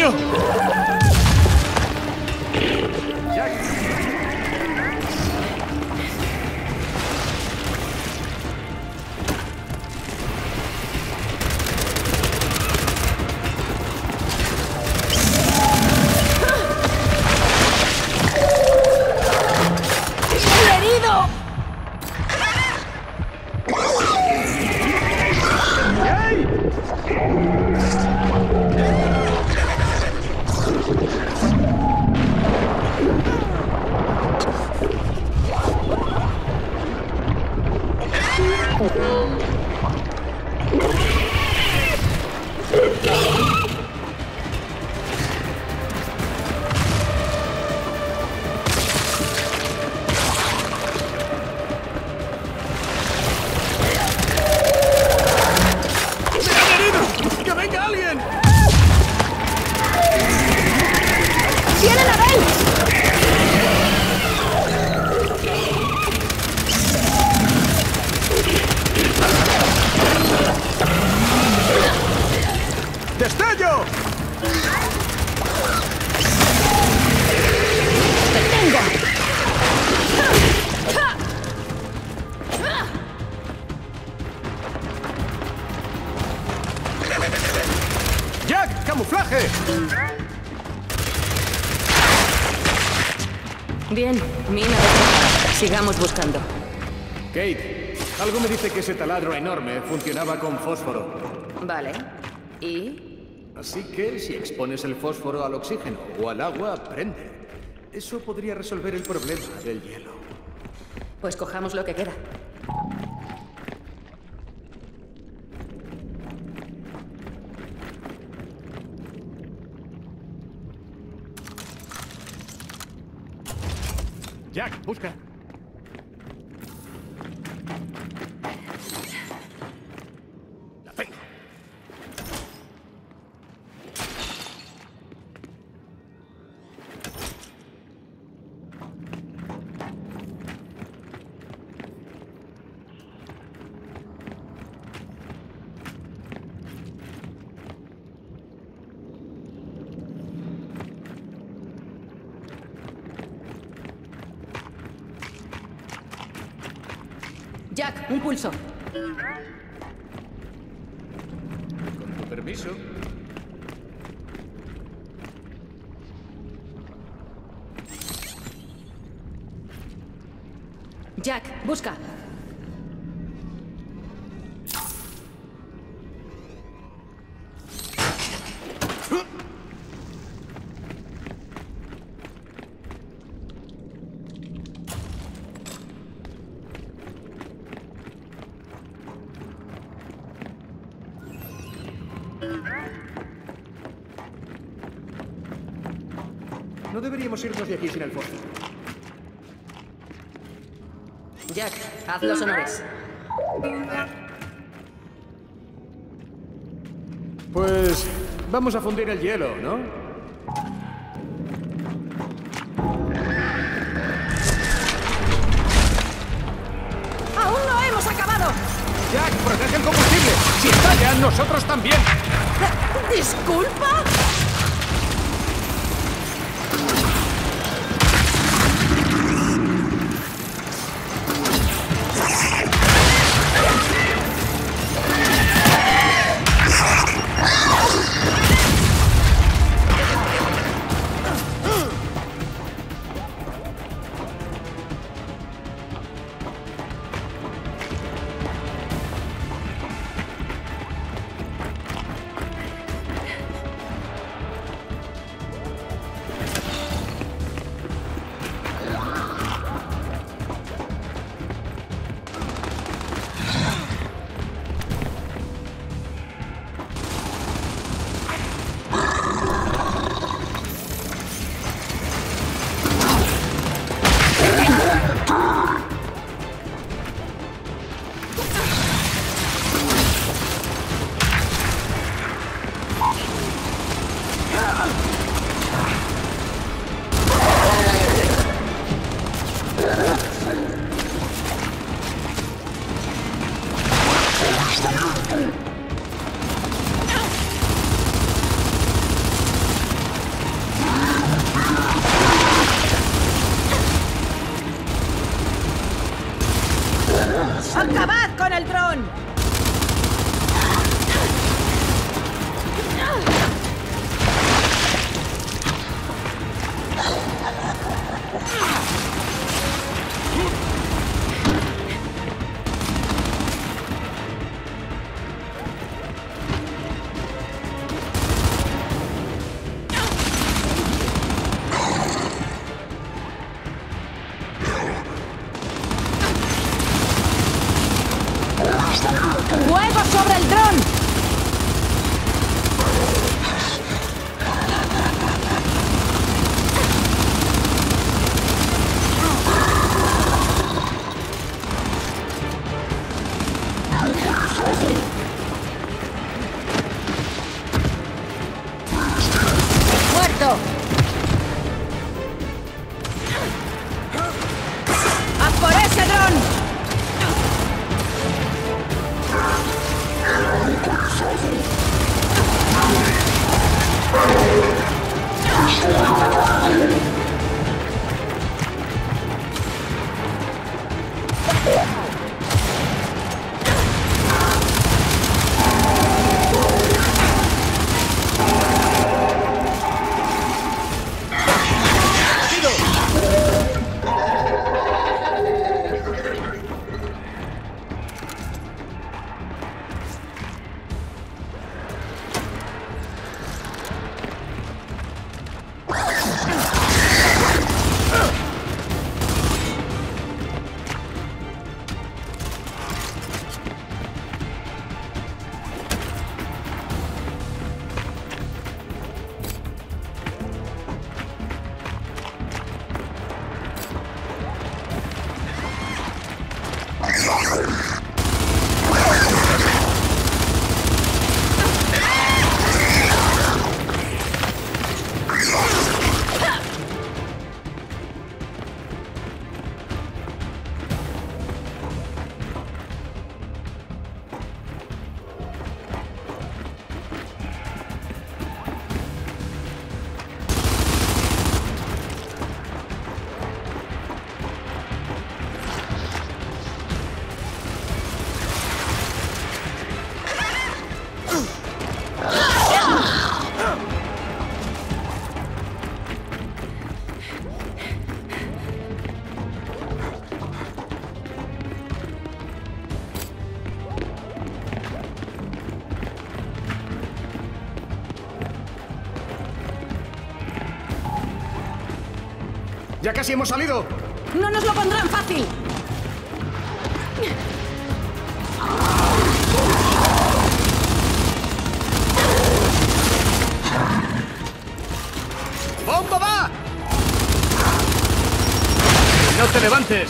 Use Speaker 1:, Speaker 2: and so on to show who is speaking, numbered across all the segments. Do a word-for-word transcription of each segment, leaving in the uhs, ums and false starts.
Speaker 1: demonio!
Speaker 2: ¡Jack! ¡Camuflaje!
Speaker 3: Bien, mina despejada. Sigamos buscando.
Speaker 2: Kate, algo me dice que ese taladro enorme funcionaba con fósforo.
Speaker 3: Vale. ¿Y?
Speaker 2: Así que si expones el fósforo al oxígeno o al agua, prende. Eso podría resolver el problema del hielo.
Speaker 3: Pues cojamos lo que queda.
Speaker 2: Jack, busca. La tengo.
Speaker 3: Jack, un pulso.
Speaker 2: Con tu permiso.
Speaker 3: Jack, busca.
Speaker 2: No deberíamos irnos de aquí sin el fósforo.
Speaker 3: Jack, haz los honores.
Speaker 2: Pues vamos a fundir el hielo, ¿no?
Speaker 3: ¡Aún no hemos acabado!
Speaker 2: Jack, protege el combustible. Si estalla, nosotros también.
Speaker 3: ¿Disculpa? ¡Acabad con el dron! ¡Fuego sobre el dron! ¡Muerto! ¡A por ese dron!
Speaker 2: ¡Ya casi hemos salido!
Speaker 3: ¡No nos lo pondrán fácil!
Speaker 2: ¡Bomba va! ¡No te levantes!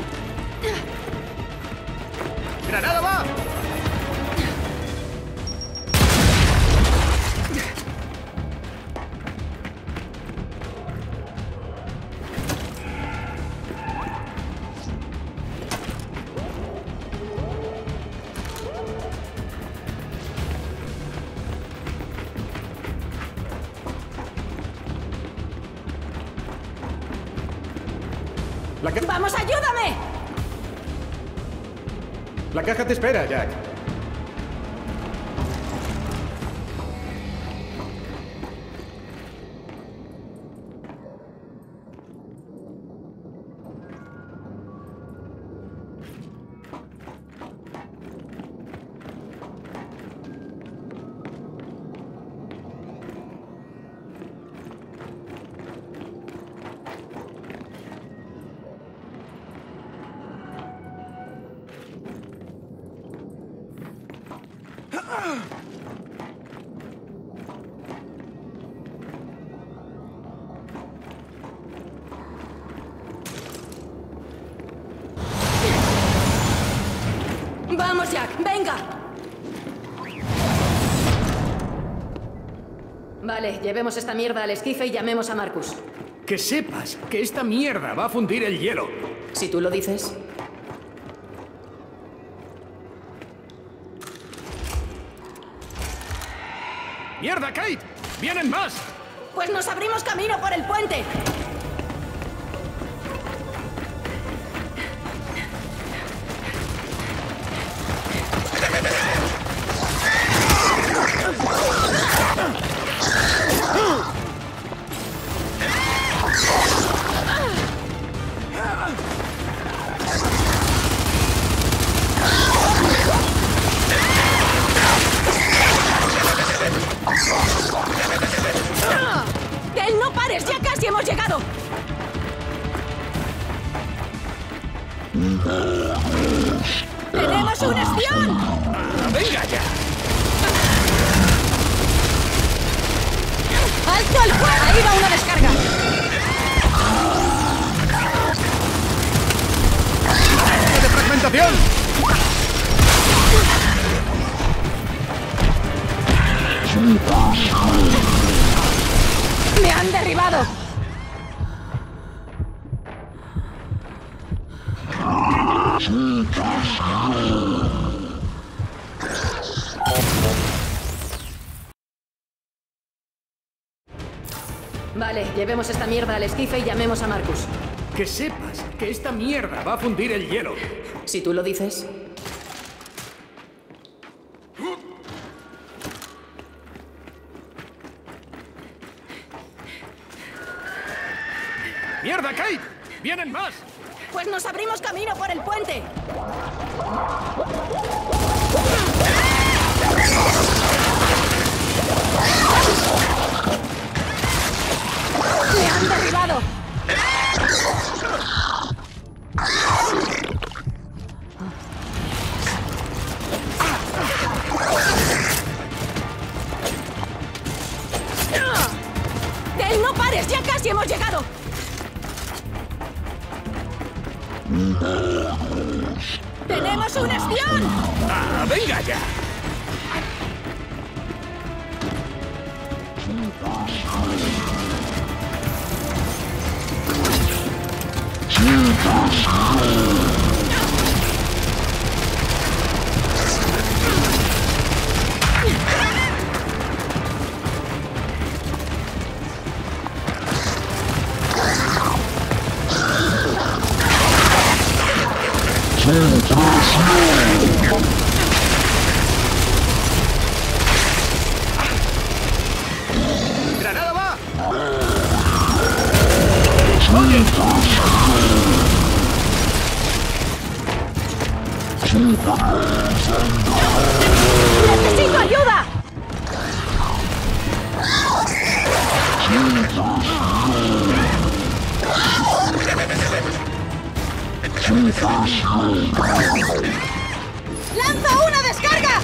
Speaker 2: ¡Granada va! La ca-
Speaker 3: ¡Vamos, ayúdame!
Speaker 2: La caja te espera, Jack.
Speaker 3: ¡Vamos, Jack! ¡Venga! Vale, llevemos esta mierda al esquife y llamemos a Marcus.
Speaker 2: Que sepas que esta mierda va a fundir el hielo.
Speaker 3: Si tú lo dices.
Speaker 2: ¡Mierda, Kate! ¡Vienen más!
Speaker 3: ¡Pues nos abrimos camino por el puente! hemos llegado! ¡Tenemos un espión!
Speaker 2: Ah, ¡venga ya!
Speaker 3: ¡Alto el fuego! ¡Ahí va una descarga!
Speaker 2: ¡De fragmentación!
Speaker 3: ¡Me han derribado! Vale, llevemos esta mierda al esquife y llamemos a Marcus.
Speaker 2: Que sepas que esta mierda va a fundir el hielo.
Speaker 3: Si tú lo dices.
Speaker 2: ¡Mierda, Kate! ¡Vienen más!
Speaker 3: Pues nos abrimos camino por el puente. ¡Me han derribado! ¡Dale, no pares! ¡Ya casi hemos llegado! ¡Tenemos un espión!
Speaker 2: ¡Ah, venga ya! ¡Granada va!
Speaker 3: ¡Necesito ayuda! ¡Lanza una descarga!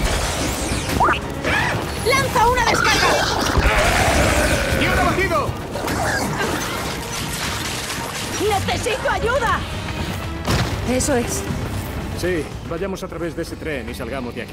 Speaker 3: ¡Lanza una descarga!
Speaker 2: ¡Tío abatido!
Speaker 3: ¡Necesito ayuda! Eso es.
Speaker 2: Sí, vayamos a través de ese tren y salgamos de aquí.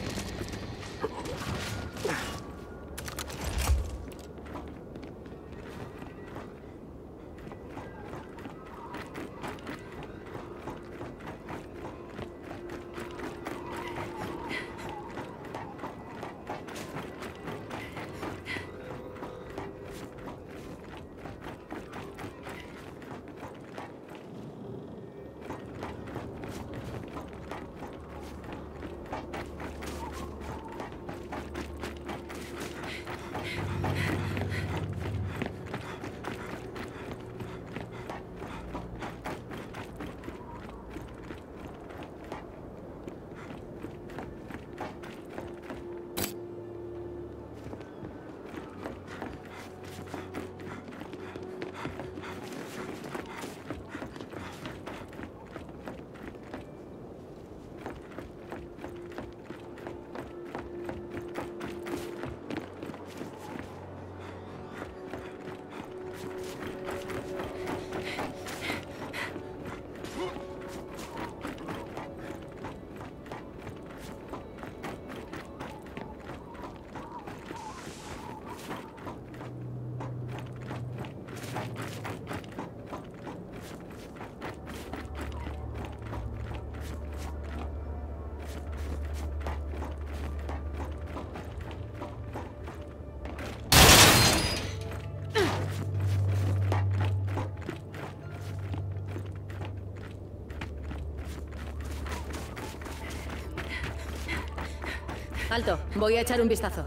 Speaker 3: Alto, voy a echar un vistazo.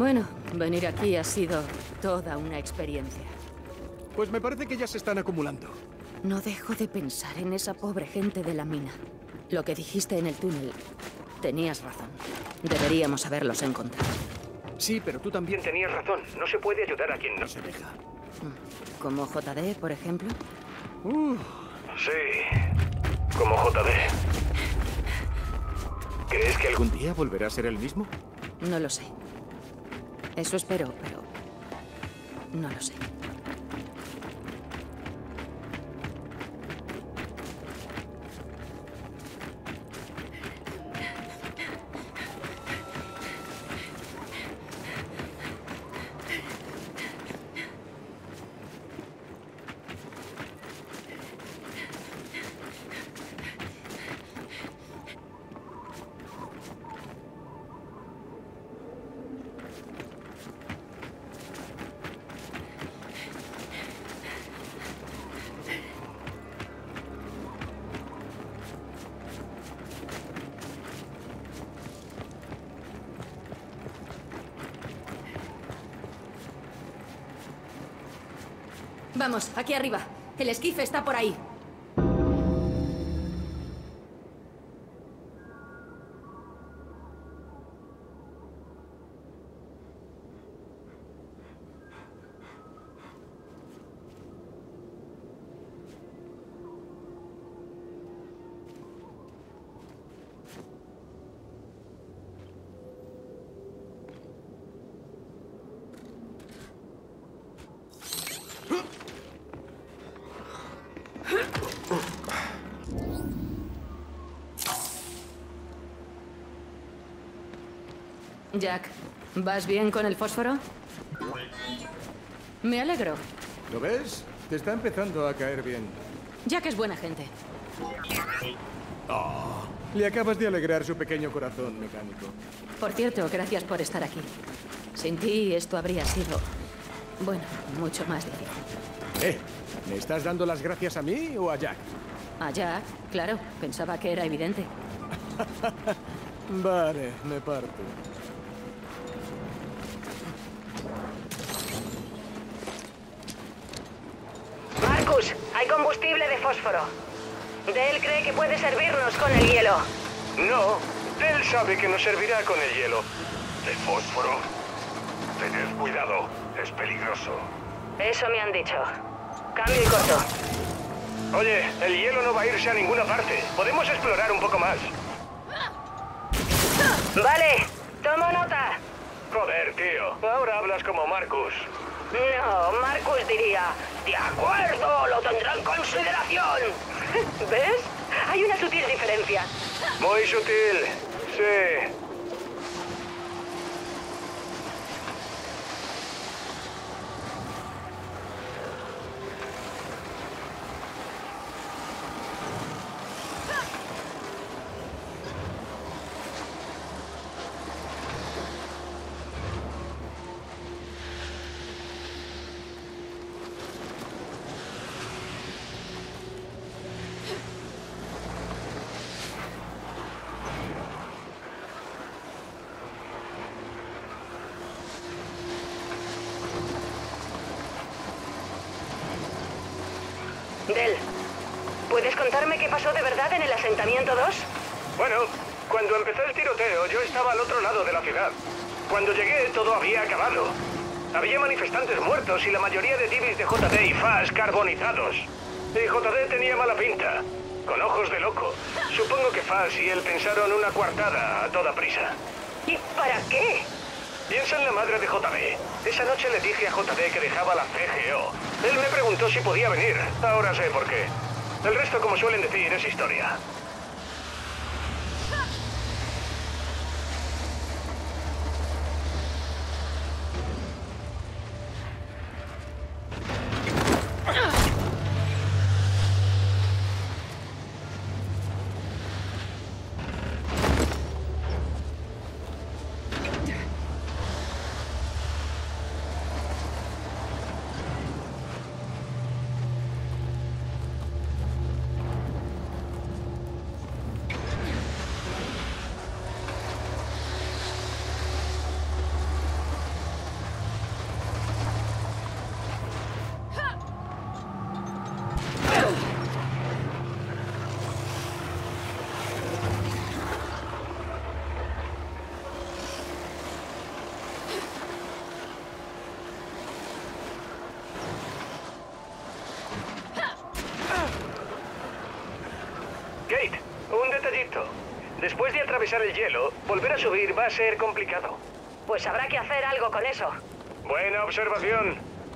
Speaker 3: Bueno, venir aquí ha sido toda una experiencia.
Speaker 2: Pues me parece que ya se están acumulando.
Speaker 3: No dejo de pensar en esa pobre gente de la mina. Lo que dijiste en el túnel, tenías razón. Deberíamos haberlos encontrado.
Speaker 2: Sí, pero tú también tenías razón. No se puede ayudar a quien no se deja.
Speaker 3: ¿Como J D, por ejemplo?
Speaker 2: Uh,
Speaker 1: Sí, como J D. ¿Crees que algún...
Speaker 2: ¿algún día volverá a ser el mismo?
Speaker 3: No lo sé. Eso espero, pero... no lo sé. Vamos, aquí arriba. El esquife está por ahí. Jack, ¿vas bien con el fósforo? Me alegro.
Speaker 2: ¿Lo ves? Te está empezando a caer bien.
Speaker 3: Jack es buena gente.
Speaker 2: Oh, le acabas de alegrar su pequeño corazón mecánico.
Speaker 3: Por cierto, gracias por estar aquí. Sin ti esto habría sido, bueno, mucho más difícil.
Speaker 2: Eh, ¿me estás dando las gracias a mí o a Jack?
Speaker 3: A Jack, claro. Pensaba que era evidente.
Speaker 2: Vale, me parto.
Speaker 4: Marcus, hay combustible de fósforo. Dale cree que puede servirnos con el hielo.
Speaker 1: No, él sabe que nos servirá con el hielo. ¿De fósforo? Tened cuidado, es peligroso.
Speaker 4: Eso me han dicho. Cambio y corto.
Speaker 1: Oye, el hielo no va a irse a ninguna parte. Podemos explorar un poco más.
Speaker 4: Vale, tomo nota.
Speaker 1: Joder, tío. Ahora hablas como Marcus.
Speaker 4: No, Marcus diría, de acuerdo, lo tendré en consideración. ¿Ves? Hay una sutil diferencia.
Speaker 1: Muy sutil. Sí.
Speaker 4: Del, ¿puedes contarme qué pasó de verdad en el asentamiento dos?
Speaker 1: Bueno, cuando empezó el tiroteo, yo estaba al otro lado de la ciudad. Cuando llegué, todo había acabado. Había manifestantes muertos y la mayoría de divis de J D y F A S carbonizados. Y J D tenía mala pinta, con ojos de loco. Supongo que F A S y él pensaron una coartada a toda prisa.
Speaker 4: ¿Y para qué?
Speaker 1: Piensa en la madre de J D. Esa noche le dije a J D que dejaba la C G O. Él me preguntó si podía venir. Ahora sé por qué. El resto, como suelen decir, es historia. Después de atravesar el hielo, volver a subir va a ser complicado.
Speaker 4: Pues habrá que hacer algo con eso.
Speaker 1: Buena observación.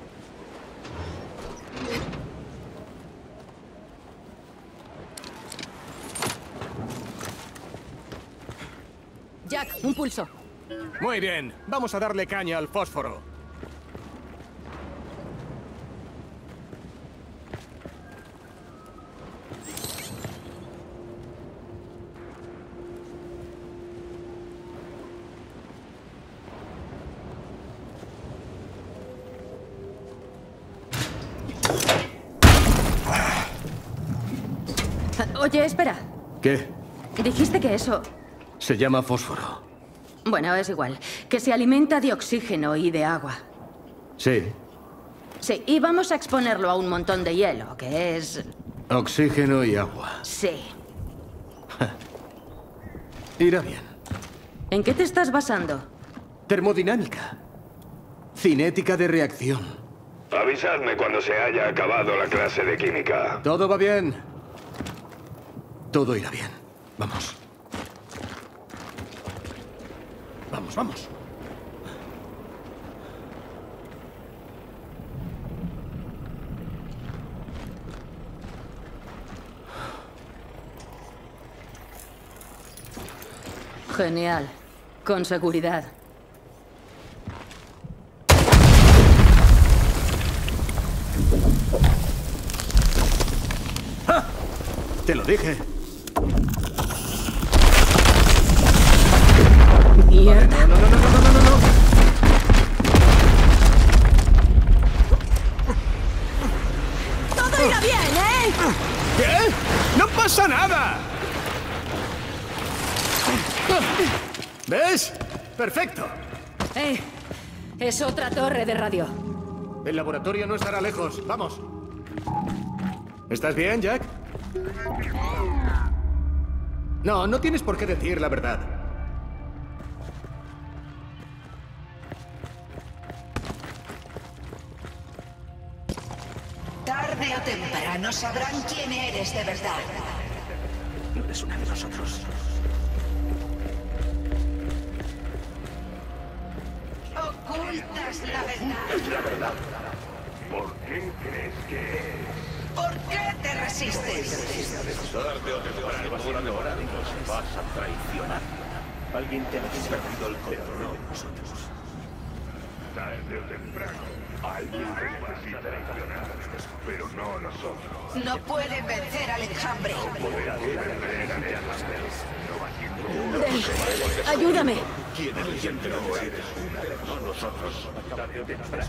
Speaker 3: Jack, un pulso.
Speaker 2: Muy bien, vamos a darle caña al fósforo.
Speaker 3: Oye, espera.
Speaker 2: ¿Qué?
Speaker 3: Dijiste que eso...
Speaker 2: Se llama fósforo.
Speaker 3: Bueno, es igual. Que se alimenta de oxígeno y de agua.
Speaker 2: Sí.
Speaker 3: Sí, y vamos a exponerlo a un montón de hielo, que es...
Speaker 2: Oxígeno y agua.
Speaker 3: Sí.
Speaker 2: Irá bien.
Speaker 3: ¿En qué te estás basando?
Speaker 2: Termodinámica. Cinética de reacción.
Speaker 5: Avisadme cuando se haya acabado la clase de química.
Speaker 2: Todo va bien. Todo irá bien. Vamos. Vamos, vamos.
Speaker 3: Genial. Con seguridad.
Speaker 2: ¡Ja! Te lo dije.
Speaker 3: Mierda.
Speaker 2: No, no, no, no, no, no, no, no.
Speaker 3: ¡Todo irá bien, eh!
Speaker 2: ¿Qué? ¡No pasa nada! ¿Ves? ¡Perfecto!
Speaker 3: Eh, es otra torre de radio.
Speaker 2: El laboratorio no estará lejos. Vamos. ¿Estás bien, Jack? No, no tienes por qué decir la verdad.
Speaker 6: Tarde o temprano sabrán quién eres de verdad.
Speaker 2: No eres una de nosotros.
Speaker 6: Ocultas la verdad.
Speaker 5: Es la verdad. ¿Por qué crees que es?
Speaker 6: ¿Por qué te resistes?
Speaker 5: Tarde o temprano, una de ahora nos vas a traicionar. Alguien te ha perdido el control de nosotros. Tarde o temprano, alguien necesita traicionar, pero no nosotros.
Speaker 6: No pueden vencer al enjambre.
Speaker 3: Den, ayúdame.
Speaker 5: ¿Quién es el que no eres una de nosotros? Tarde o temprano.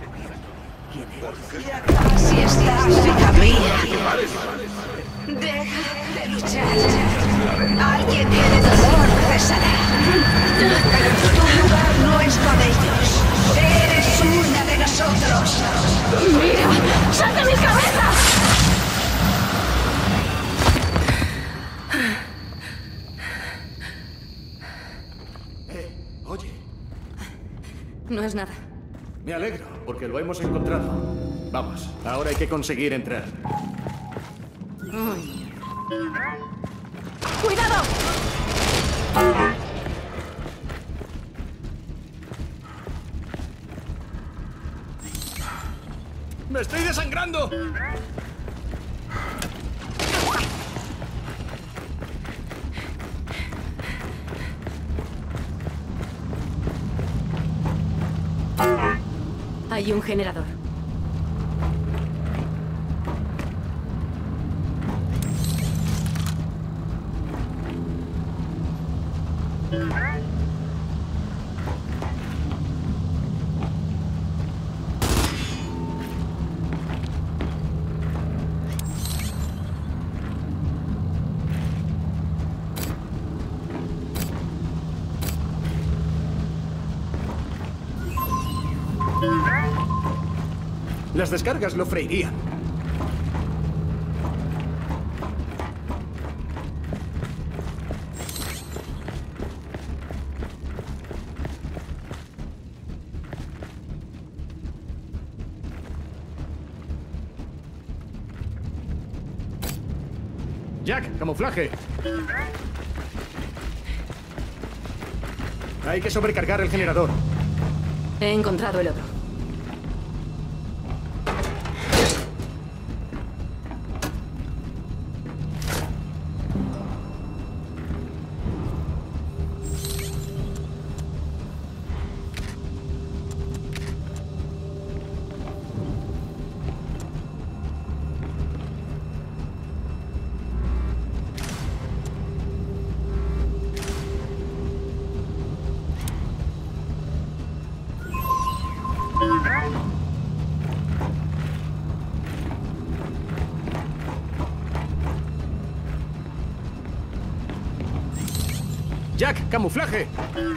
Speaker 6: Si estás en mía, deja de luchar. Alguien que de dolor cesará. Tu lugar no es con ellos. Eres una de nosotros.
Speaker 3: ¡Mira! ¡Sal de mi cabeza!
Speaker 2: Eh, oye.
Speaker 3: No es nada.
Speaker 2: Me alegro, porque lo hemos encontrado. Vamos, ahora hay que conseguir entrar.
Speaker 3: ¡Cuidado!
Speaker 2: ¡Me estoy desangrando!
Speaker 3: Hay un generador.
Speaker 2: Las descargas lo freirían. Jack, camuflaje. Hay que sobrecargar el generador.
Speaker 3: He encontrado el oro.
Speaker 2: Jack, camuflaje.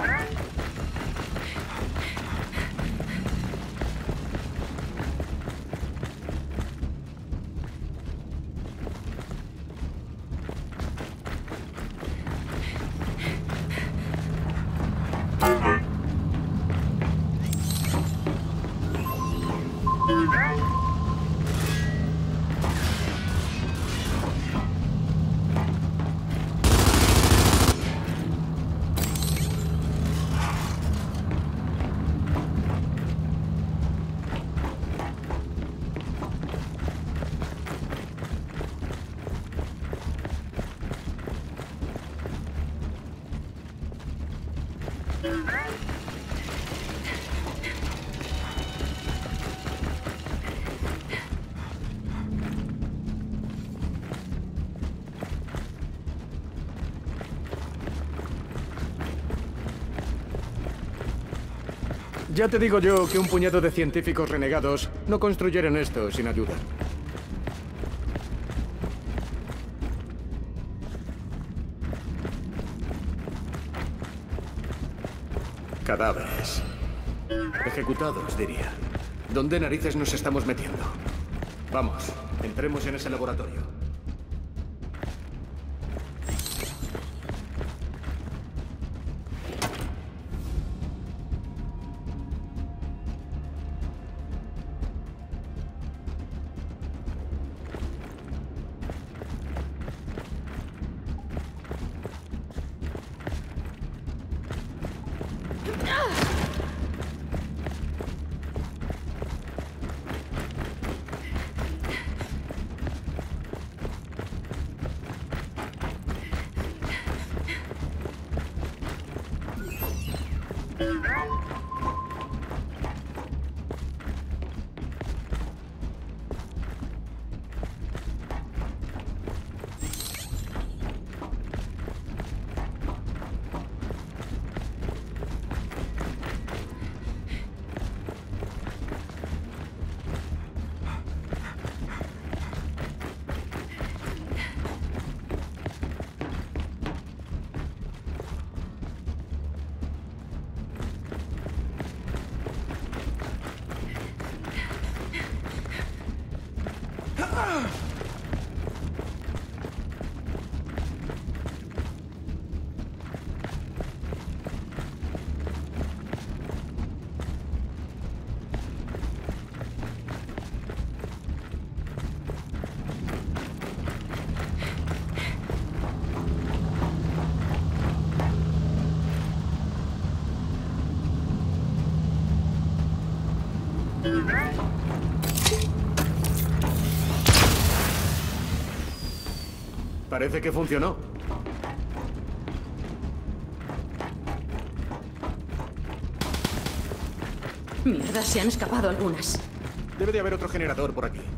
Speaker 2: Ya te digo yo que un puñado de científicos renegados no construyeron esto sin ayuda. Cadáveres. Ejecutados, diría. ¿Dónde narices nos estamos metiendo? Vamos, entremos en ese laboratorio. Parece que funcionó.
Speaker 3: Mierda, se han escapado algunas.
Speaker 2: Debe de haber otro generador por aquí.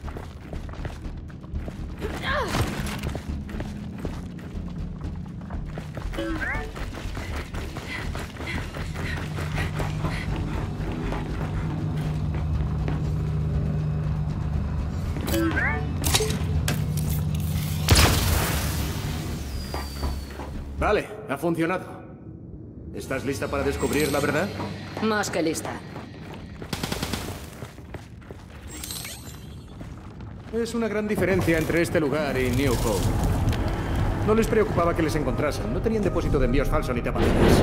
Speaker 2: Vale, ha funcionado. ¿Estás lista para descubrir la verdad?
Speaker 3: Más que lista.
Speaker 2: Es una gran diferencia entre este lugar y New Hope. No les preocupaba que les encontrasen. No tenían depósito de envíos falso ni tapadillas.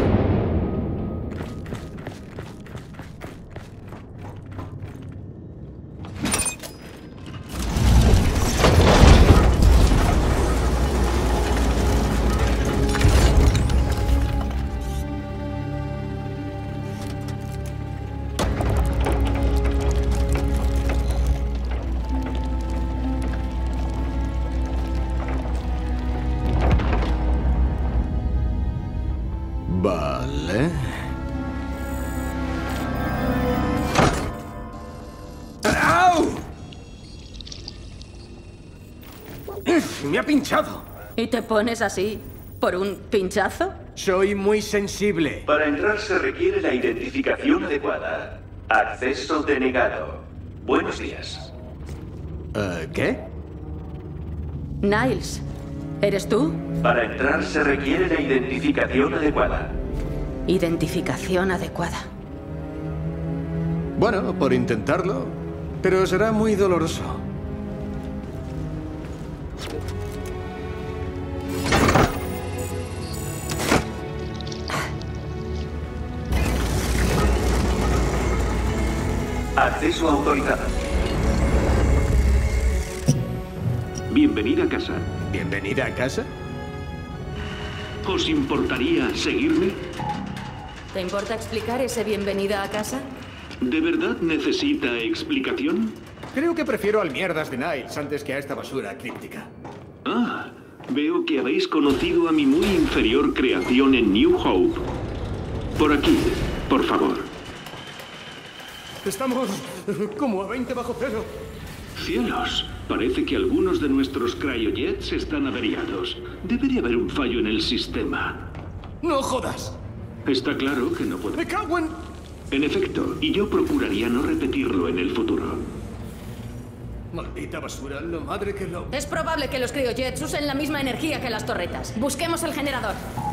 Speaker 2: Me ha pinchado.
Speaker 3: ¿Y te pones así por un pinchazo?
Speaker 2: Soy muy sensible.
Speaker 5: Para entrar se requiere la identificación adecuada. Acceso denegado. Buenos días.
Speaker 2: Uh, ¿Qué?
Speaker 3: Niles, ¿eres tú?
Speaker 5: Para entrar se requiere la identificación adecuada.
Speaker 3: Identificación adecuada.
Speaker 2: Bueno, por intentarlo, pero será muy doloroso.
Speaker 5: Acceso autorizado.
Speaker 7: Bienvenida a casa.
Speaker 2: ¿Bienvenida a casa?
Speaker 7: ¿Os importaría seguirme?
Speaker 3: ¿Te importa explicar ese bienvenida a casa?
Speaker 7: ¿De verdad necesita explicación?
Speaker 2: Creo que prefiero al mierdas de Niles antes que a esta basura críptica.
Speaker 7: Ah, veo que habéis conocido a mi muy inferior creación en New Hope. Por aquí, por favor.
Speaker 2: Estamos como a veinte bajo cero.
Speaker 7: Cielos, parece que algunos de nuestros cryojets están averiados. Debería haber un fallo en el sistema.
Speaker 2: ¡No jodas!
Speaker 7: Está claro que no puedo...
Speaker 2: ¡Me cago en...!
Speaker 7: En efecto, y yo procuraría no repetirlo en el futuro.
Speaker 2: Maldita basura, la madre que lo...
Speaker 3: Es probable que los cryojets usen la misma energía que las torretas. Busquemos el generador.